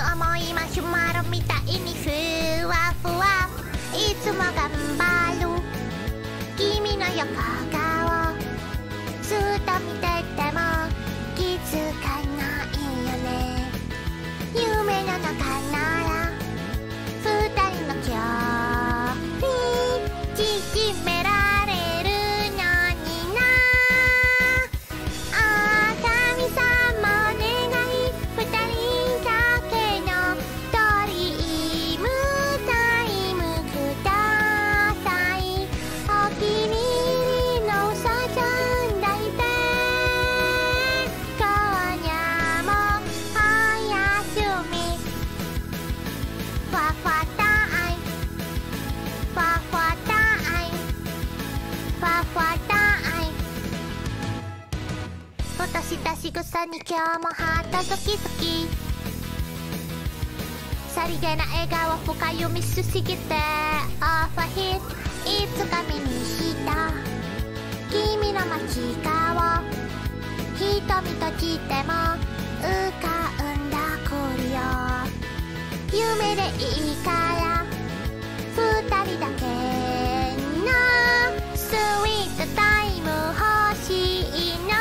重いマシュマロみたいにふわふわいつも頑張る君の横顔ずっと見てても気づかないよね夢の中なら二人の距離縮められるのになあ神様お願い二人だけのドリームタイムくださいお気に入りの嘘じゃないで今夜もおやすみふわふわタイムふわふわタイムふわふわタイムふとした仕草に今日もハートドキドキさりげな笑顔深読みしすぎてオーバーヒートいつか目にした君の街顔瞳閉じても浮かんだくるよ夢でいいから二人だけのスイートタイム欲しいの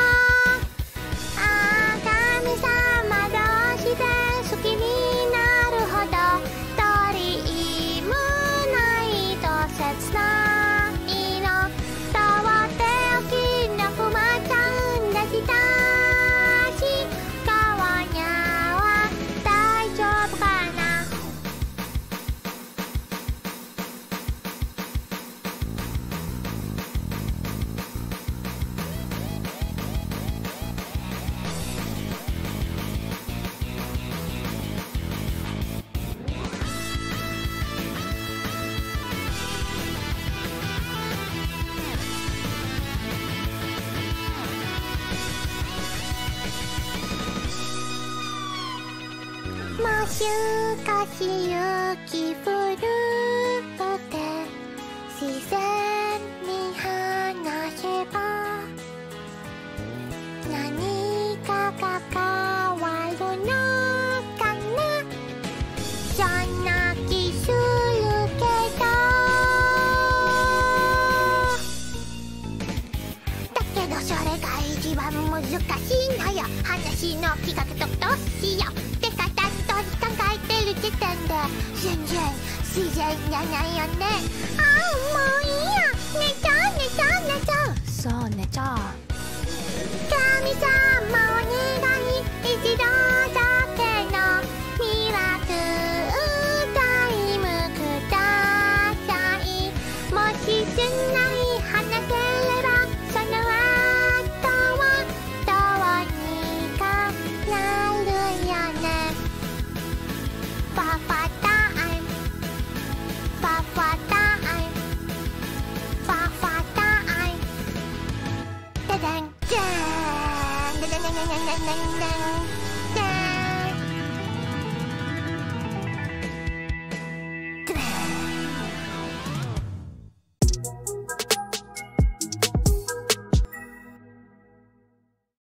あ神様どうして好きになるほどドリームないと切ないのとっておきのくまちゃんでしたし今夜は大丈夫かなもしかし雪降るって自然に話せば何かが変わるのかなそんな気するけどだけどそれが一番難しいのよ話の企画とどうしようってかだんと考えてる時点で全然自然じゃないよねああもういいや寝ちゃう寝ちゃう寝ちゃうそう寝ちゃう神様お願い一度だけのミラクルタイムくださいもしつない話せればその後はどうにかなるよねファファタイムファファタイムファファタイムダダンじゃーんダダンダダンダダンダン